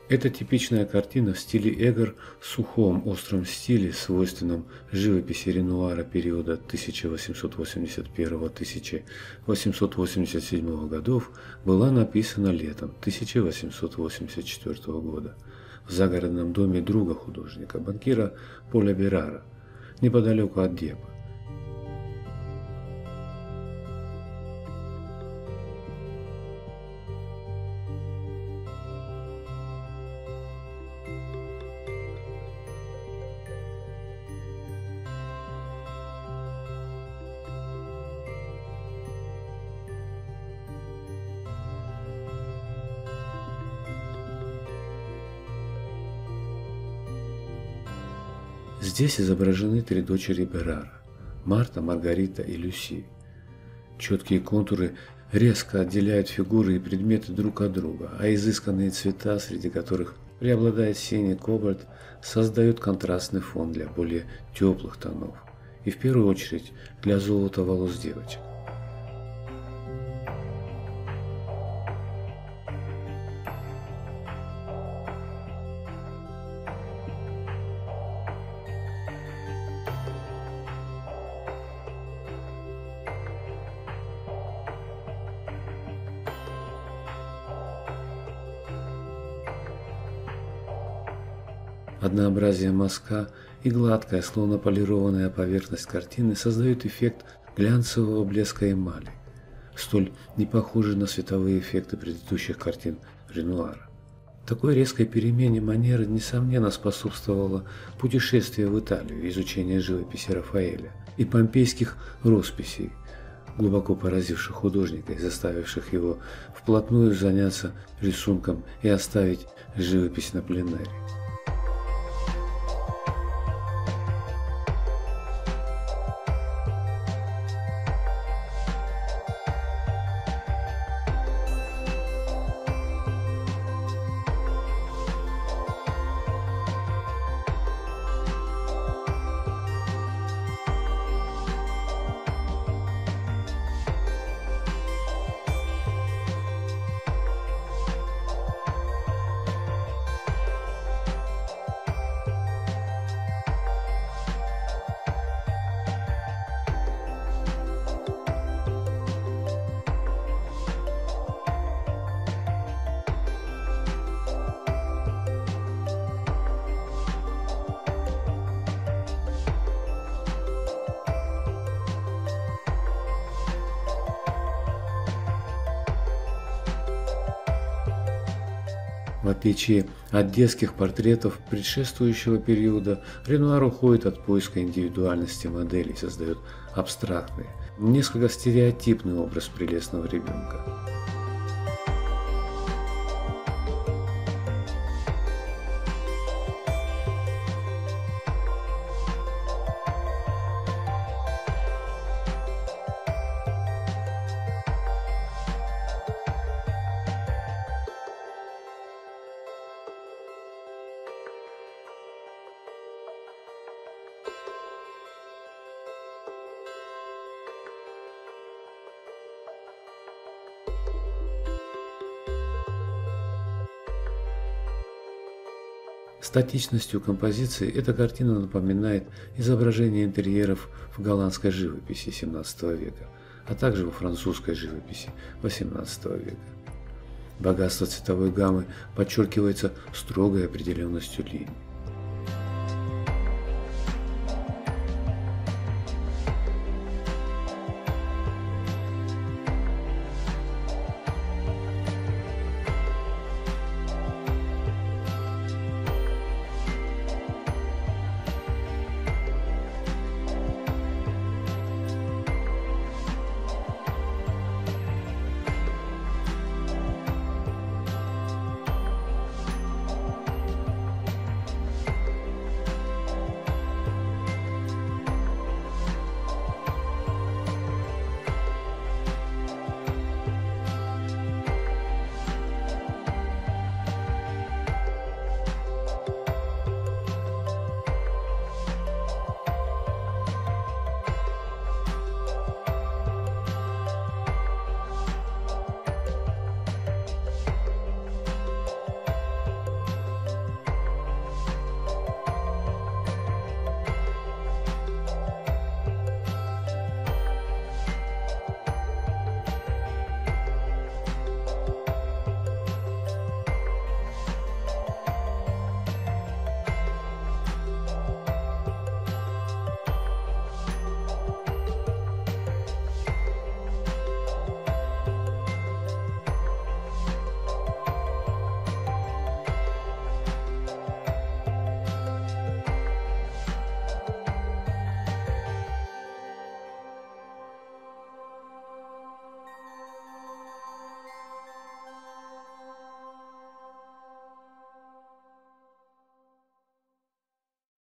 Это типичная картина в стиле Эгор, сухом, остром стиле, свойственном живописи Ренуара периода 1881–1887 годов, была написана летом 1884 года в загородном доме друга художника, банкира Поля Берара, неподалеку от Депа. Здесь изображены три дочери Берара – Марта, Маргарита и Люси. Четкие контуры резко отделяют фигуры и предметы друг от друга, а изысканные цвета, среди которых преобладает синий кобальт, создают контрастный фон для более теплых тонов и в первую очередь для золота волос девочек. Однообразие мазка и гладкая, словно полированная поверхность картины создают эффект глянцевого блеска эмали, столь не похожий на световые эффекты предыдущих картин Ренуара. Такой резкой перемене манеры, несомненно, способствовало путешествие в Италию и изучение живописи Рафаэля и помпейских росписей, глубоко поразивших художника и заставивших его вплотную заняться рисунком и оставить живопись на пленэре. В отличие от детских портретов предшествующего периода, Ренуар уходит от поиска индивидуальности моделей, создает абстрактный, несколько стереотипный образ прелестного ребенка. Статичностью композиции эта картина напоминает изображение интерьеров в голландской живописи XVII века, а также во французской живописи XVIII века. Богатство цветовой гаммы подчеркивается строгой определенностью линий.